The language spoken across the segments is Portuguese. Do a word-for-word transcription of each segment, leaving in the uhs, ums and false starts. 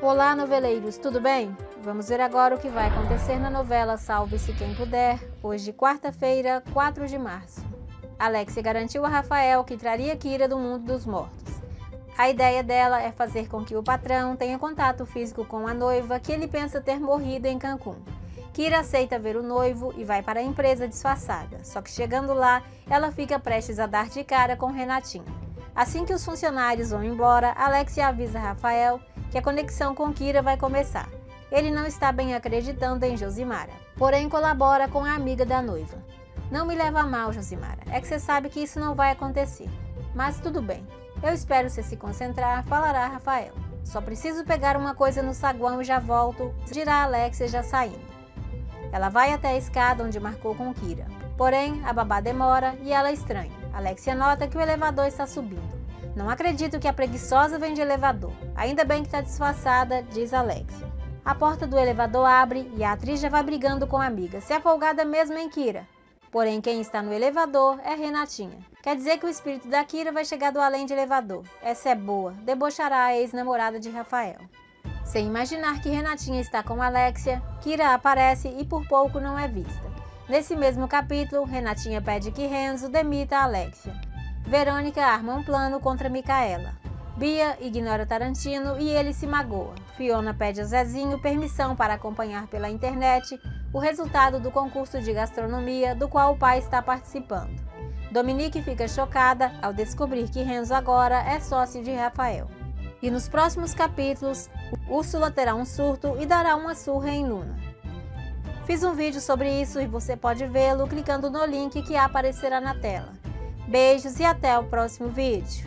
Olá, noveleiros, tudo bem? Vamos ver agora o que vai acontecer na novela Salve-se Quem Puder, hoje, quarta-feira, quatro de março. Alexia garantiu a Rafael que traria Kira do mundo dos mortos. A ideia dela é fazer com que o patrão tenha contato físico com a noiva que ele pensa ter morrido em Cancún. Kira aceita ver o noivo e vai para a empresa disfarçada, só que chegando lá, ela fica prestes a dar de cara com Renatinho. Assim que os funcionários vão embora, Alexia avisa Rafael que a conexão com Kira vai começar. Ele não está bem acreditando em Josimara, porém colabora com a amiga da noiva. Não me leva a mal, Josimara, é que você sabe que isso não vai acontecer. Mas tudo bem, eu espero você se concentrar, falará Rafael. Só preciso pegar uma coisa no saguão e já volto, dirá Alexia já saindo. Ela vai até a escada onde marcou com Kira. Porém, a babá demora e ela estranha. Alexia nota que o elevador está subindo. Não acredito que a preguiçosa vem de elevador. Ainda bem que está disfarçada, diz Alexia. A porta do elevador abre e a atriz já vai brigando com a amiga. Se é folgada mesmo, hein, Kira? Porém, quem está no elevador é Renatinha. Quer dizer que o espírito da Kira vai chegar do além de elevador. Essa é boa, debochará a ex-namorada de Rafael. Sem imaginar que Renatinha está com Alexia, Kira aparece e por pouco não é vista. Nesse mesmo capítulo, Renatinha pede que Renzo demita a Alexia. Verônica arma um plano contra Micaela. Bia ignora Tarantino e ele se magoa. Fiona pede a Zezinho permissão para acompanhar pela internet o resultado do concurso de gastronomia do qual o pai está participando. Dominique fica chocada ao descobrir que Renzo agora é sócio de Rafael. E nos próximos capítulos, Úrsula terá um surto e dará uma surra em Luna. Fiz um vídeo sobre isso e você pode vê-lo clicando no link que aparecerá na tela. Beijos e até o próximo vídeo.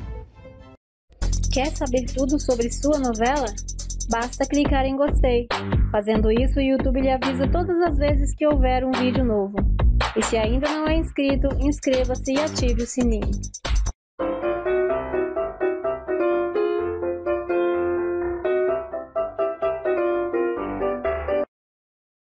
Quer saber tudo sobre sua novela? Basta clicar em gostei. Fazendo isso, o YouTube lhe avisa todas as vezes que houver um vídeo novo. E se ainda não é inscrito, inscreva-se e ative o sininho.